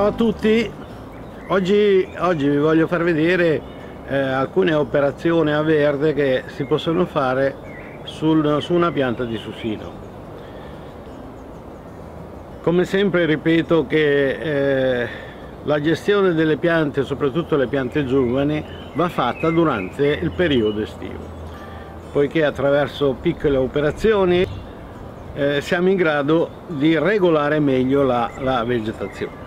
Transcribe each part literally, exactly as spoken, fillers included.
Ciao a tutti, oggi, oggi vi voglio far vedere eh, alcune operazioni a verde che si possono fare sul, su una pianta di susino. Come sempre ripeto che eh, la gestione delle piante, soprattutto le piante giovani, va fatta durante il periodo estivo, poiché attraverso piccole operazioni eh, siamo in grado di regolare meglio la, la vegetazione.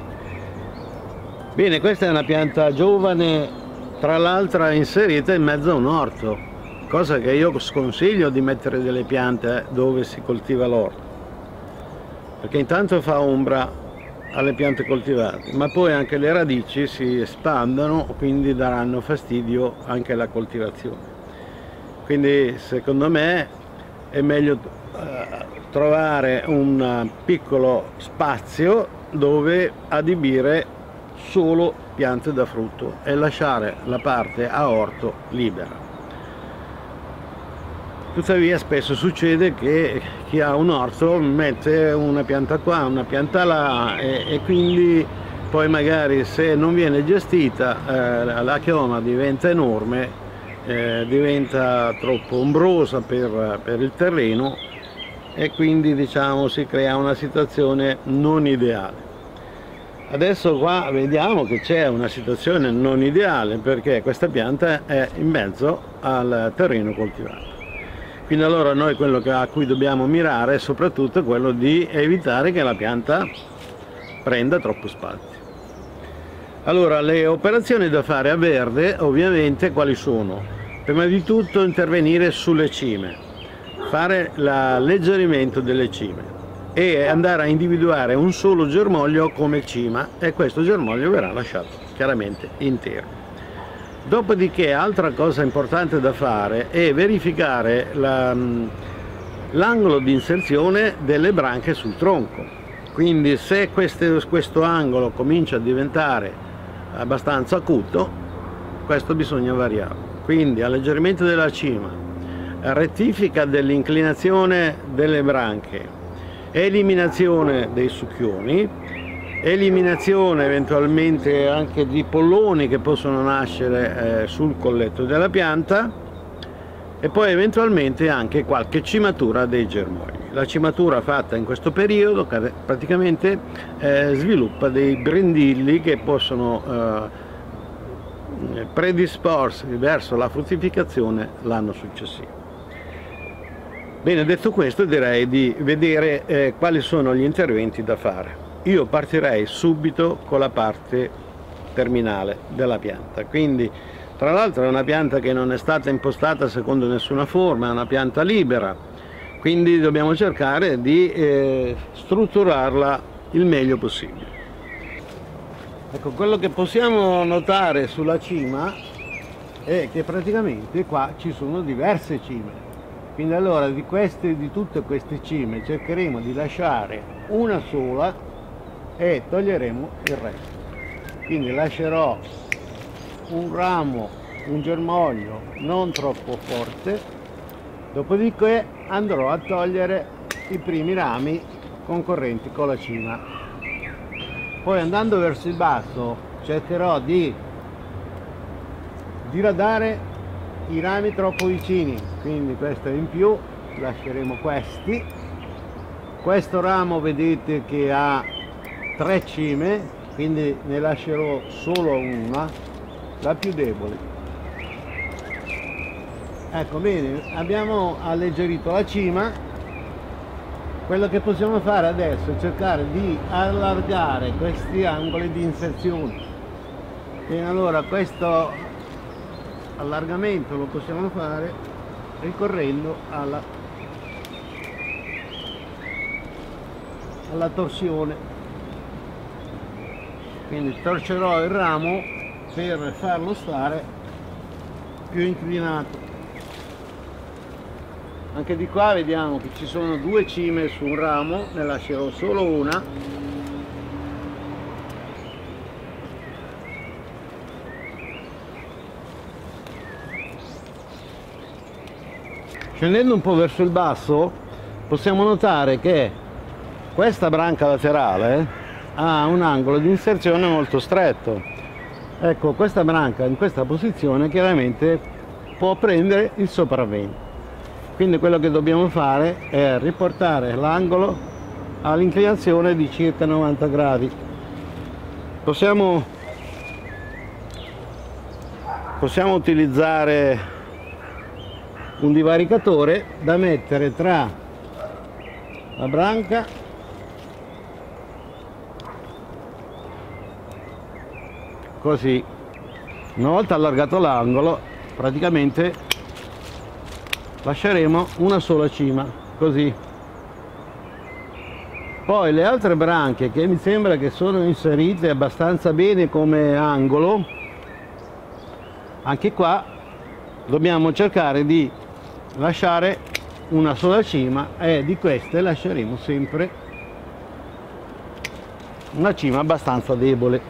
Bene, questa è una pianta giovane, tra l'altro inserita in mezzo a un orto, cosa che io sconsiglio di mettere delle piante dove si coltiva l'orto, perché intanto fa ombra alle piante coltivate, ma poi anche le radici si espandono, quindi daranno fastidio anche alla coltivazione. Quindi secondo me è meglio eh, trovare un piccolo spazio dove adibire solo piante da frutto e lasciare la parte a orto libera. Tuttavia spesso succede che chi ha un orto mette una pianta qua, una pianta là e, e quindi poi magari se non viene gestita eh, la chioma diventa enorme, eh, diventa troppo ombrosa per, per il terreno e quindi diciamo si crea una situazione non ideale. Adesso qua vediamo che c'è una situazione non ideale perché questa pianta è in mezzo al terreno coltivato. Quindi allora noi quello che, a cui dobbiamo mirare è soprattutto quello di evitare che la pianta prenda troppo spazio. Allora, le operazioni da fare a verde ovviamente quali sono? Prima di tutto intervenire sulle cime, fare l'alleggerimento delle cime e andare a individuare un solo germoglio come cima e questo germoglio verrà lasciato chiaramente intero. Dopodiché altra cosa importante da fare è verificare l'angolo di inserzione delle branche sul tronco, quindi se queste, questo angolo comincia a diventare abbastanza acuto, questo bisogna variarlo. Quindi alleggerimento della cima, rettifica dell'inclinazione delle branche, eliminazione dei succhioni, eliminazione eventualmente anche di polloni che possono nascere eh, sul colletto della pianta e poi eventualmente anche qualche cimatura dei germogli. La cimatura fatta in questo periodo praticamente eh, sviluppa dei brindilli che possono eh, predisporsi verso la fruttificazione l'anno successivo. Bene, detto questo direi di vedere eh, quali sono gli interventi da fare. Io partirei subito con la parte terminale della pianta, quindi tra l'altro è una pianta che non è stata impostata secondo nessuna forma, è una pianta libera, quindi dobbiamo cercare di eh, strutturarla il meglio possibile. Ecco, quello che possiamo notare sulla cima è che praticamente qua ci sono diverse cime, quindi allora di, queste, di tutte queste cime cercheremo di lasciare una sola e toglieremo il resto. Quindi lascerò un ramo, un germoglio non troppo forte, dopodiché andrò a togliere i primi rami concorrenti con la cima. Poi andando verso il basso cercherò di diradare i rami troppo vicini, quindi questo è in più, lasceremo questi. Questo ramo vedete che ha tre cime, quindi ne lascerò solo una, la più debole. Ecco, bene, abbiamo alleggerito la cima. Quello che possiamo fare adesso è cercare di allargare questi angoli di inserzione. E allora questo allargamento lo possiamo fare ricorrendo alla, alla torsione. Quindi torcerò il ramo per farlo stare più inclinato. Anche di qua vediamo che ci sono due cime su un ramo, ne lascerò solo una. Scendendo un po' verso il basso possiamo notare che questa branca laterale ha un angolo di inserzione molto stretto. Ecco, questa branca in questa posizione chiaramente può prendere il sopravvento. Quindi quello che dobbiamo fare è riportare l'angolo all'inclinazione di circa novanta gradi. Possiamo, possiamo utilizzare un divaricatore da mettere tra la branca così. Una volta allargato l'angolo, praticamente lasceremo una sola cima, così. Poi le altre branche, che mi sembra che sono inserite abbastanza bene come angolo, anche qua dobbiamo cercare di lasciare una sola cima, e di queste lasceremo sempre una cima abbastanza debole.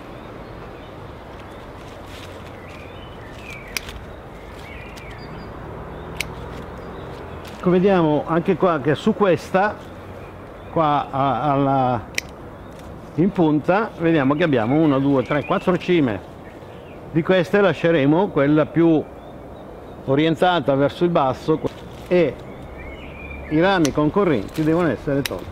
Vediamo anche qua che su questa qua alla, in punta vediamo che abbiamo uno, due, tre, quattro cime. Di queste lasceremo quella più orientata verso il basso e i rami concorrenti devono essere tolti.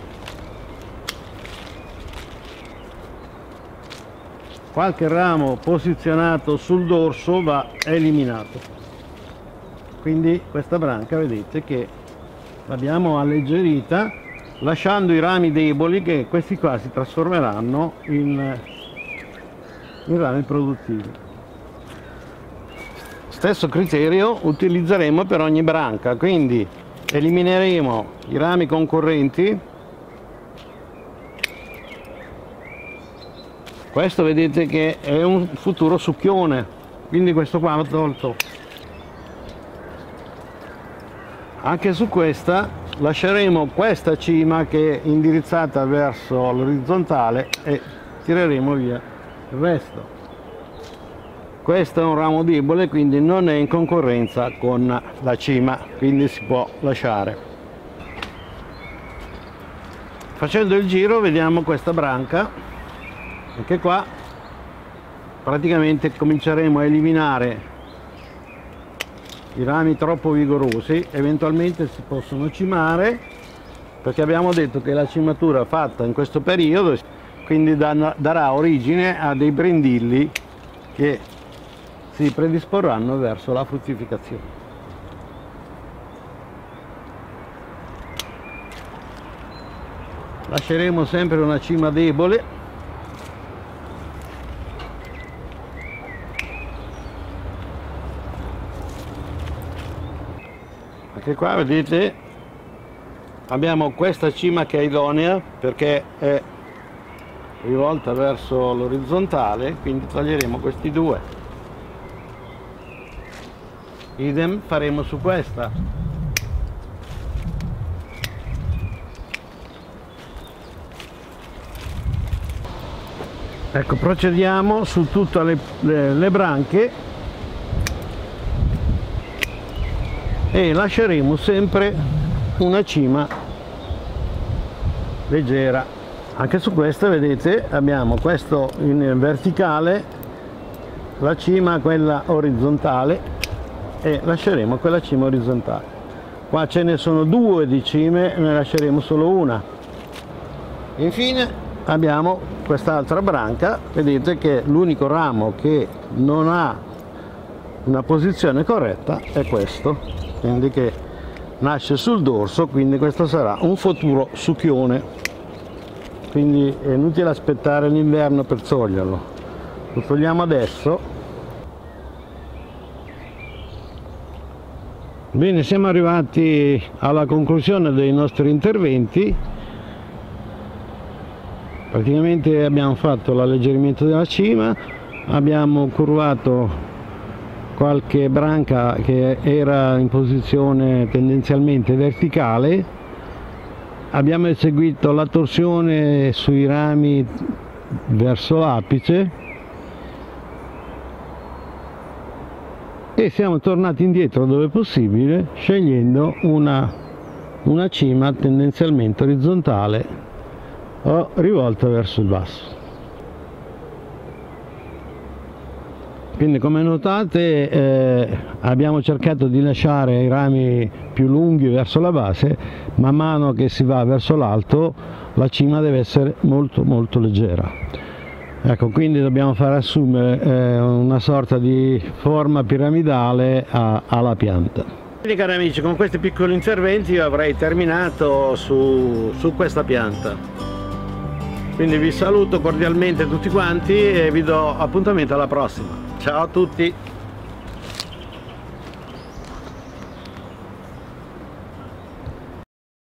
Qualche ramo posizionato sul dorso va eliminato. Quindi questa branca vedete che l'abbiamo alleggerita, lasciando i rami deboli, che questi qua si trasformeranno in, in rami produttivi. Stesso criterio utilizzeremo per ogni branca, quindi elimineremo i rami concorrenti. Questo vedete che è un futuro succhione, quindi questo qua l'ho tolto. Anche su questa lasceremo questa cima che è indirizzata verso l'orizzontale e tireremo via il resto. Questo è un ramo debole, quindi non è in concorrenza con la cima, quindi si può lasciare. Facendo il giro vediamo questa branca, anche qua praticamente cominceremo a eliminare i rami troppo vigorosi. Eventualmente si possono cimare, perché abbiamo detto che la cimatura fatta in questo periodo quindi darà origine a dei brindilli che si predisporranno verso la fruttificazione. Lasceremo sempre una cima debole. Anche qua vedete abbiamo questa cima che è idonea perché è rivolta verso l'orizzontale, quindi toglieremo questi due. Idem faremo su questa. Ecco, procediamo su tutte le, le, le branche e lasceremo sempre una cima leggera. Anche su questa vedete abbiamo questo in verticale, la cima quella orizzontale, e lasceremo quella cima orizzontale. Qua ce ne sono due di cime, ne lasceremo solo una. Infine abbiamo quest'altra branca, vedete che l'unico ramo che non ha una posizione corretta è questo, quindi che nasce sul dorso, quindi questo sarà un futuro succhione, quindi è inutile aspettare l'inverno per toglierlo. Lo togliamo adesso. Bene, siamo arrivati alla conclusione dei nostri interventi. Praticamente abbiamo fatto l'alleggerimento della cima, abbiamo curvato qualche branca che era in posizione tendenzialmente verticale, abbiamo eseguito la torsione sui rami verso l'apice e siamo tornati indietro dove possibile, scegliendo una, una cima tendenzialmente orizzontale o rivolta verso il basso. Quindi come notate eh, abbiamo cercato di lasciare i rami più lunghi verso la base, man mano che si va verso l'alto la cima deve essere molto molto leggera. Ecco, quindi dobbiamo far assumere eh, una sorta di forma piramidale a, alla pianta. Quindi cari amici, con questi piccoli interventi io avrei terminato su, su questa pianta. Quindi vi saluto cordialmente tutti quanti e vi do appuntamento alla prossima. Ciao a tutti!